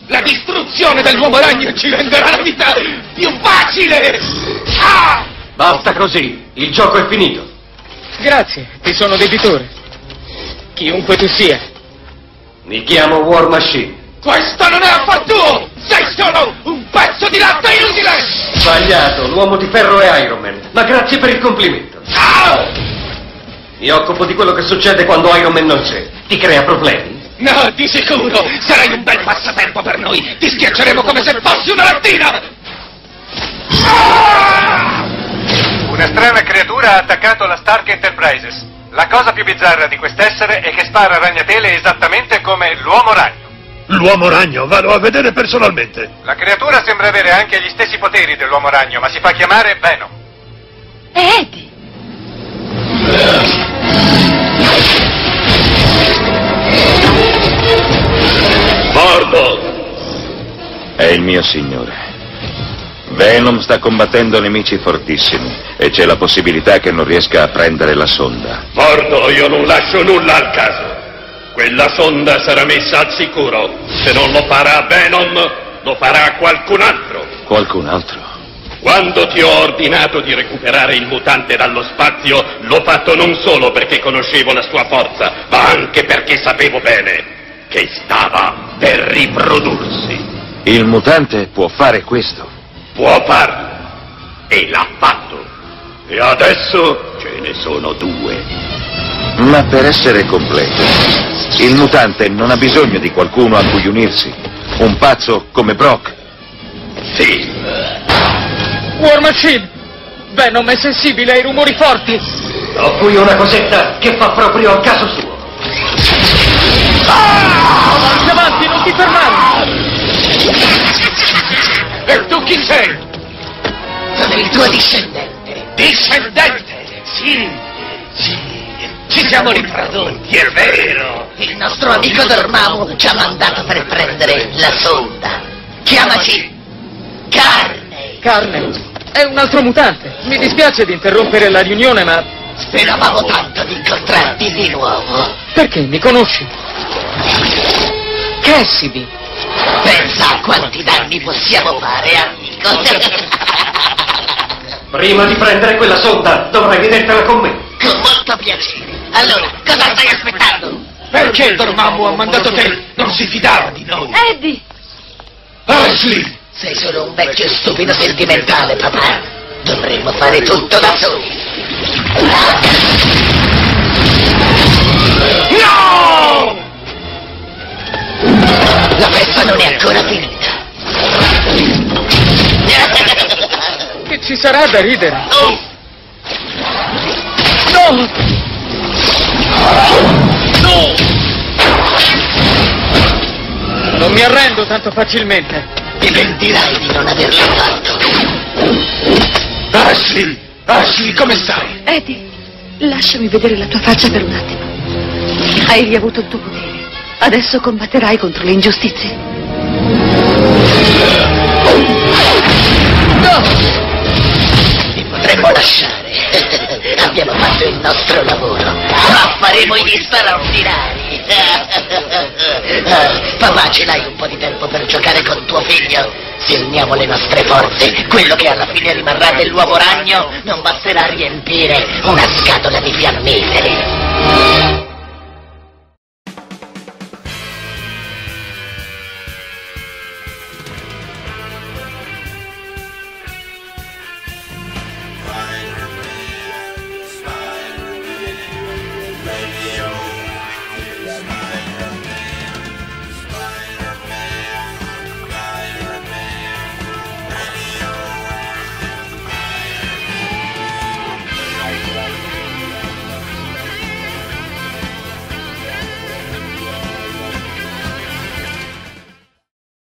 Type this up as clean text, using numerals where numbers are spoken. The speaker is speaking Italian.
La distruzione dell'uomo ragno ci renderà la vita più facile! Ah! Basta così, il gioco è finito. Grazie, ti sono debitore. Chiunque tu sia. Mi chiamo War Machine. Questo non è affar tuo! Sei solo un pezzo di latte inutile! Sbagliato, l'uomo di ferro è Iron Man, ma grazie per il complimento. Ah! Mi occupo di quello che succede quando Iron Man non c'è. Ti crea problemi? No, di sicuro! Sarai un bel passatempo per noi! Ti schiacceremo come se fossi una lattina! Ah! Una strana creatura ha attaccato la Stark Enterprises. La cosa più bizzarra di quest'essere è che spara ragnatele esattamente come l'uomo ragno. L'uomo ragno, vado a vedere personalmente. La creatura sembra avere anche gli stessi poteri dell'uomo ragno, ma si fa chiamare Venom. È Eddie! Mordo! È il mio signore. Venom sta combattendo nemici fortissimi e c'è la possibilità che non riesca a prendere la sonda. Mordo, io non lascio nulla al caso. Quella sonda sarà messa al sicuro. Se non lo farà Venom, lo farà qualcun altro. Qualcun altro? Quando ti ho ordinato di recuperare il mutante dallo spazio, l'ho fatto non solo perché conoscevo la sua forza, ma anche perché sapevo bene che stava per riprodursi. Il mutante può fare questo? Può farlo. E l'ha fatto. E adesso ce ne sono 2. Ma per essere completo, il mutante non ha bisogno di qualcuno a cui unirsi. Un pazzo come Brock. Sì. War Machine! Venom è sensibile ai rumori forti! Ho qui una cosetta che fa proprio al caso suo. Avanti, avanti, non ti fermare! E tu chi sei? Sono il tuo discendente. Discendente! Sì, sì, ci siamo riprodotti, è vero! Il nostro amico Dormammu ci ha mandato per prendere la sonda. Chiamaci Carne. Carne, è un altro mutante. Mi dispiace di interrompere la riunione, ma... Speravamo tanto di incontrarti di nuovo. Perché? Mi conosci? Cassidy. Pensa a quanti danni possiamo fare, amico. Prima di prendere quella sonda, dovrai vedertela con me. Con molto piacere. Allora, cosa stai aspettando? Perché Dormammu ha mandato te? Non si fidava di noi! Eddie! Ashley! Sei solo un vecchio stupido sentimentale, papà. Dovremmo fare tutto da soli. No! La festa non è ancora finita. Che ci sarà da ridere? Oh, No! No! Non mi arrendo tanto facilmente. ti pentirai di non averlo fatto. Ashley! Ashley, come stai? Eddie, lasciami vedere la tua faccia per un attimo. Hai riavuto il tuo potere. Adesso combatterai contro le ingiustizie. No! Ti potremmo lasciare. Abbiamo fatto il nostro lavoro. Ma faremo gli straordinari. Papà, ce l'hai un po' di tempo per giocare con tuo figlio? Se uniamo le nostre forze, quello che alla fine rimarrà dell'uomo ragno non basterà a riempire una scatola di fiammiferi.